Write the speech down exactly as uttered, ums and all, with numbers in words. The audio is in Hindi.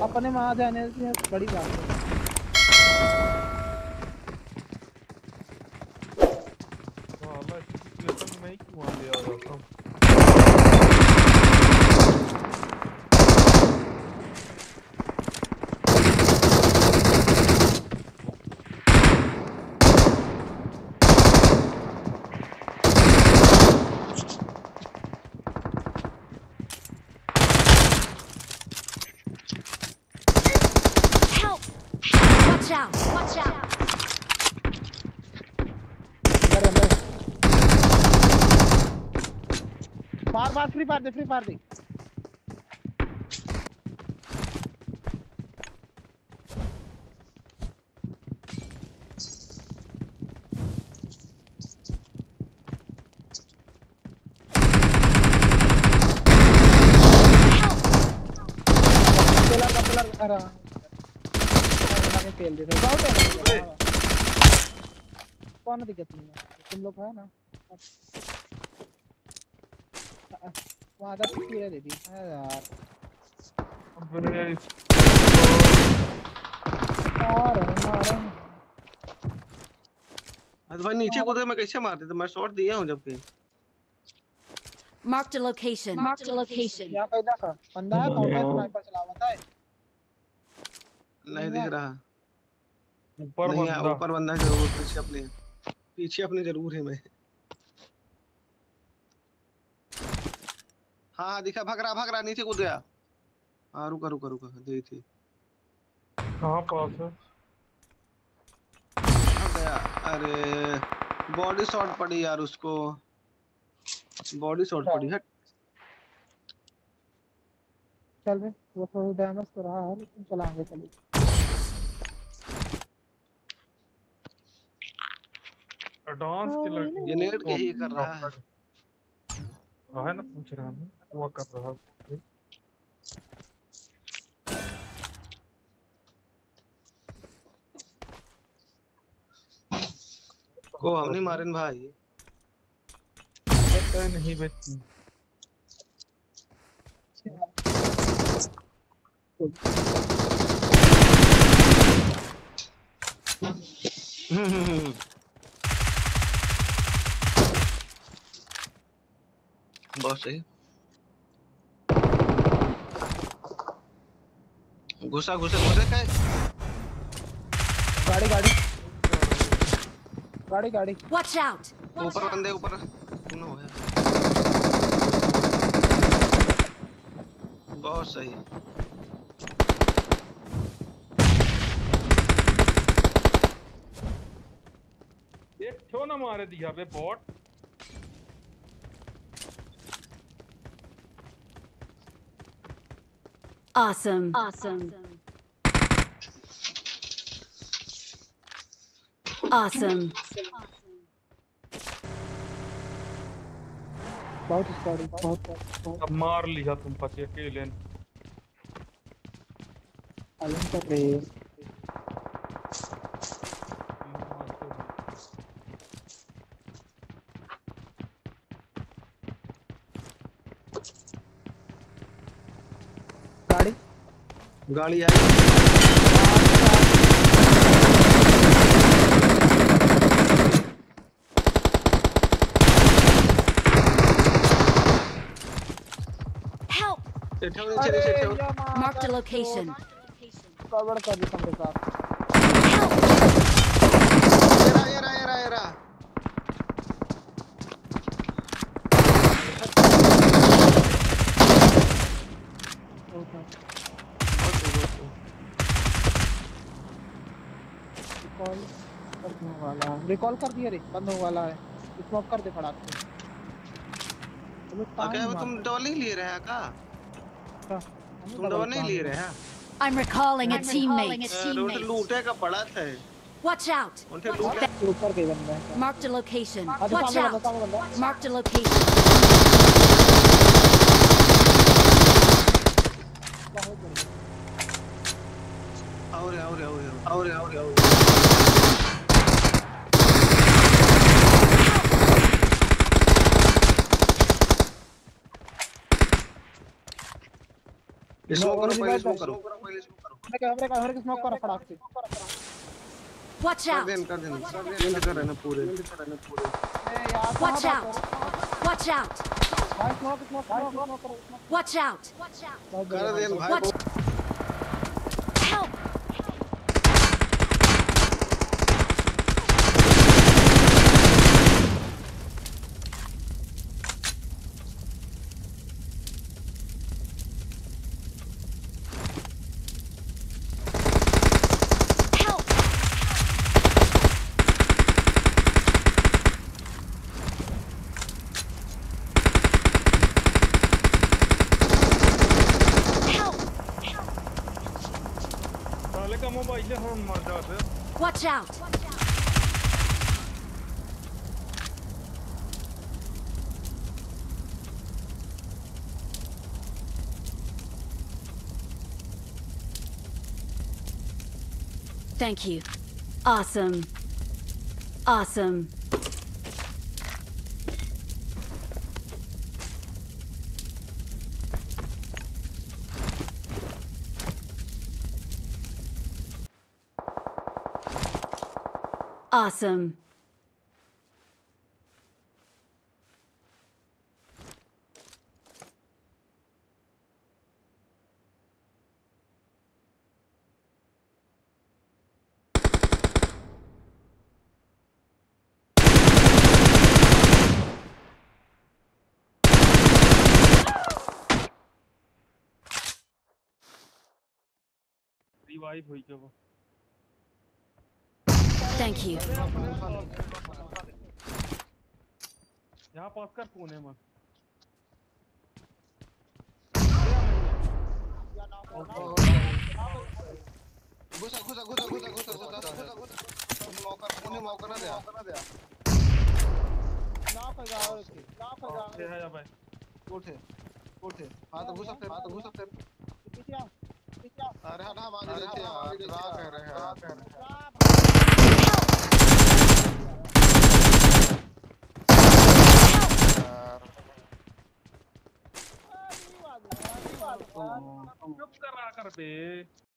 अपने वहां जाने से बड़ी बात है। साला इस सिचुएशन में ही क्यों आ लिया जाता हूँ। Watch out! Watch out! मार मार फ्री फायर दे फ्री फायर दे। पिलर का पिलर अरे मैंने फेल दे दिया। आउट है ना कौन दिक्कत नहीं है तुम लोग है ना वहां का पूरा दे दी यार। अबे और मारे अरे भाई नीचे कूदे मैं कैसे मार देता, मैं शॉट दिया हूं जबकि। Marked a location. Marked a location. यहां पे देखा बंदा है कौन सा स्नाइपर चला हुआ था। नहीं दिख रहा। ऊपर नहीं बंदा ऊपर बंदा जरूर, पीछे अपने पीछे अपने जरूर है। मैं हाँ हाँ दिखा, भाग रहा भाग रहा नीचे कूद गया। हाँ रुका रुका रुका दे थी कहाँ पास है। भाग गया। अरे बॉडी शॉट पड़ी यार उसको, बॉडी शॉट पड़ी है। चल बे वो थोड़ा डैमेज तो रहा है लेकिन चलाएंगे चलिए। एडवांस की लड़की ये नेट के ही कर रहा है। हाँ है ना, पूछ रहा हूँ वो कर रहा है। को हम नहीं मारे भाई। पता नहीं बेटी बहुत सही। घुसा घुसा घुसे का गाड़ी गाड़ी गाड़ी गाड़ी Watch out! ऊपर बंदे ऊपर सुनो है। बहुत सही। एक क्यों ना मारे दिया बे बॉट। Awesome. Awesome. Awesome. बहुत स्क्वाड बहुत बहुत अब मार लिया तुम पचे अकेले। आलम कर रहे हैं। गाड़ी गाड़ी आई। Marked a location. कवर कर दी तुमने साथ। ये रहा ये रहा ये रहा। रिकॉल करने वाला है, रिकॉल कर दिया रे बंद होने वाला है। स्मोक कर दे फटाक से। क्या तुम डॉल नहीं लिए रहे का? तुम डॉल नहीं लिए रहे हैं? I'm recalling a teammate. Road लूटे का पड़ा था। Watch out! उनसे लूटे ऊपर के बंदा है। Marked a location. आगे Watch सामने out! बंदा सामने बंदा। Marked a location. और और और और और स्मोक करो ओरिजिनल पहले तो- स्मोक करो पहले स्मोक करो हमने क्या हमने क्या हमने स्मोक कर फटाक से Watch कर out! देन कर देन कर देन एंड कर रहे ना पूरे ए यार Watch कहाँ out! बात करो? Watch out! भाई स्मोक स्मोक स्मोक स्मोक करो स्मोक Watch out! बहुत कर बढ़िया, देन भाई Watch! Help! Help! Help! साले का मोबाइल है हम मर जाते Watch out! Thank you. Awesome. Awesome. Awesome. Revive हुई क्या वो Thank you. यहाँ पास कर कोने में घुसा घुसा घुसा घुसा घुसा घुसा घुसा मौका उन्हें मौका ना दे ना कोई गाँव रखी ना कोई गाँव है या भाई उठे उठे हां तो घुसा फिर हां तो घुसा फिर पीछे आ पीछे आ अरे हटा बाज देते यार क्या कह रहे हैं क्या कह रहे हैं चुप करा कर बे